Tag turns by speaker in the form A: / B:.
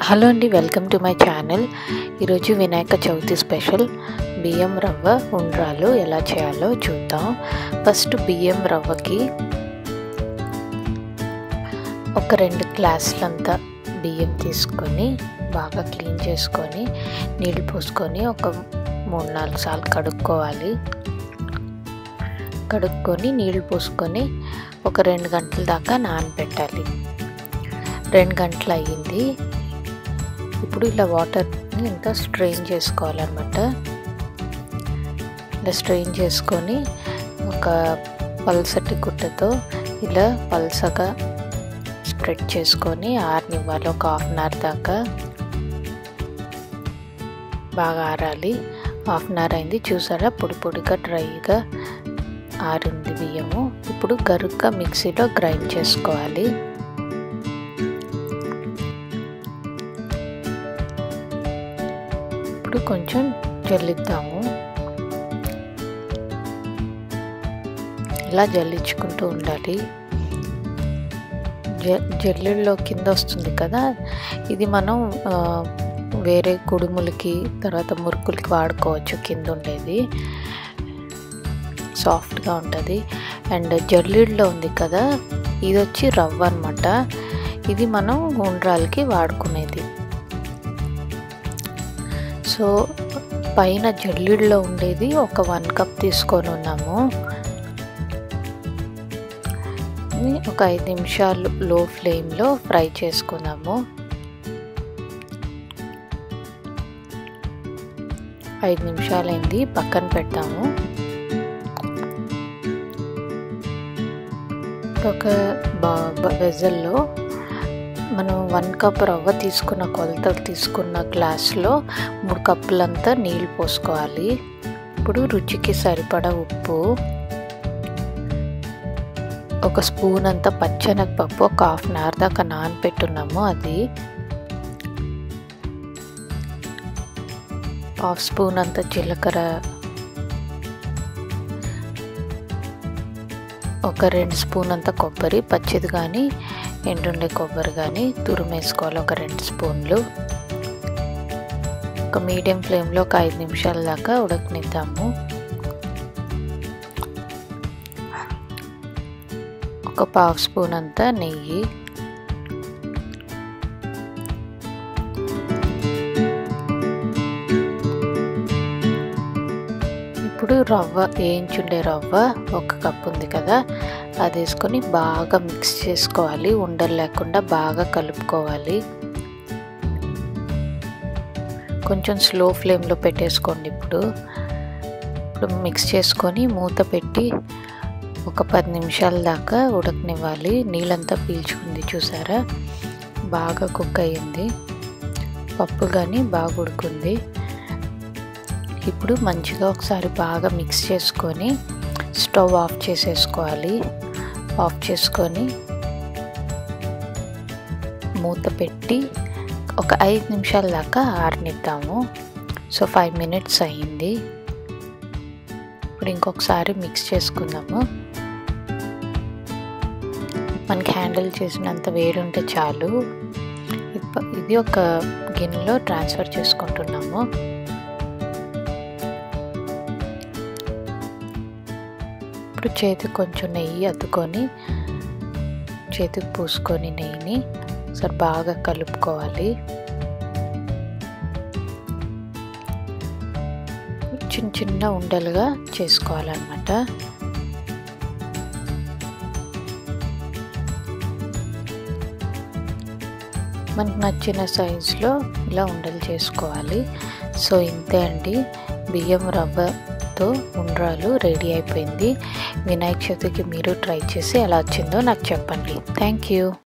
A: Hello అండి, welcome to my channel. ఈరోజు Vinayaka Chavithi special బియ్యం రవ్వ ఉండ్రాలు ఎలా చేయాలో చూద్దాం. ఫస్ట్ బియ్యం రవ్వకి ఒక 2 గ్లాసులంతా బియ్యం తీసుకొని బాగా క్లీన్ చేసుకొని నీళ్ళు పోసుకొని ఒక 3-4 సార్లు కడుక్కొని నీళ్ళు పోసుకొని ఒక 2 గంటల దాకా నానబెట్టాలి. 2 గంటలు అయ్యింది. ఇప్పుడు ఇలా వాటర్ని ఇంత స్ట్రెయిన్ చేసుకోవాలన్నమాట. ఇలా స్ట్రెయిన్ చేసుకొని ఒక పల్సటి గుడ్డతో ఇలా పల్సగా స్ప్రెడ్ చేసుకొని ఆరనివ్వాలి. ఒక 1/2 అవర్ దాకా బాగా ఆరాలి. 1/2 అవర్ అయింది. చూసారా, పొడి పొడిగా డ్రైగా ఆరింది బియ్యము. ఇప్పుడు గరుగ్గా మిక్సీలో గ్రైండ్ చేసుకోవాలి. ఇప్పుడు కొంచెం జల్లిద్దాము. ఇలా జల్లించుకుంటూ ఉండాలి. జల్లుల్లో కింద వస్తుంది కదా, ఇది మనం వేరే కుడుములకి తర్వాత మురుకులకి వాడుకోవచ్చు. కింద ఉండేది సాఫ్ట్గా ఉంటుంది. అండ్ జల్లుల్లో ఉంది కదా, ఇది వచ్చి రవ్వ అన్నమాట. ఇది మనం ఉండ్రాలకి వాడుకునేది. సో పైన జల్లుల్లో ఉండేది ఒక 1 కప్ తీసుకొని ఉన్నాము. ఒక 5 నిమిషాలు లో ఫ్లేమ్లో ఫ్రై చేసుకున్నాము. 5 నిమిషాలైంది, పక్కన పెడతాము. ఒక వెజల్లో మనం 1 కప్ రవ్వ తీసుకున్న కొలతలు తీసుకున్న గ్లాస్లో 3 కప్పులంతా నీళ్ళు పోసుకోవాలి. ఇప్పుడు రుచికి సరిపడా ఉప్పు, ఒక స్పూన్ అంతా పచ్చెనగపప్పు ఒక 1/2 అవర్ దాకా నానబెట్టున్నాము. అది 1/2 స్పూన్ అంతా జీలకర్ర, ఒక 2 స్పూన్ అంతా కొబ్బరి, పచ్చిది కానీ ఎండుండే కొబ్బరి కానీ తురుమేసుకోవాలి. ఒక 2 స్పూన్లు. ఒక మీడియం ఫ్లేమ్లో ఒక 5 నిమిషాల దాకా ఉడకనిద్దాము. ఒక 1/2 స్పూన్ అంతా నెయ్యి, ఇప్పుడు రవ్వ వేయించుండే రవ్వ 1 కప్ ఉంది కదా, అది వేసుకొని బాగా మిక్స్ చేసుకోవాలి. ఉండలు లేకుండా బాగా కలుపుకోవాలి. కొంచెం స్లో ఫ్లేమ్లో పెట్టేసుకోండి. ఇప్పుడు మిక్స్ చేసుకొని మూత పెట్టి ఒక 10 నిమిషాల దాకా ఉడకనివ్వాలి. నీళ్ళంతా పీల్చుకుంది, చూసారా, బాగా కుక్ అయ్యింది. పప్పు కానీ బాగా ఉడుకుంది. ఇప్పుడు మంచిగా ఒకసారి బాగా మిక్స్ చేసుకొని స్టవ్ ఆఫ్ చేసేసుకోవాలి. ఆఫ్ చేసుకొని మూత పెట్టి ఒక 5 నిమిషాల దాకా ఆరనిద్దాము. సో 5 మినిట్స్ అయ్యింది. ఇప్పుడు ఇంకొకసారి మిక్స్ చేసుకుందాము. మనకి హ్యాండిల్ చేసినంత వేడి ఉంటే చాలు. ఇది ఒక గిన్నెలో ట్రాన్స్ఫర్ చేసుకుంటున్నాము. ఇప్పుడు చేతికి కొంచెం నెయ్యి అద్దుకొని చేతికి పూసుకొని నెయ్యిని సరే బాగా కలుపుకోవాలి. చిన్న చిన్న ఉండలుగా చేసుకోవాలన్నమాట. మనకు నచ్చిన సైజులో ఇలా ఉండలు చేసుకోవాలి. సో ఇంతే అండి, బియ్యం రవ్వతో ఉండ్రాలు రెడీ అయిపోయింది. వినాయక చవితికి మీరు ట్రై చేసి ఎలా వచ్చిందో నాకు చెప్పండి. Thank you.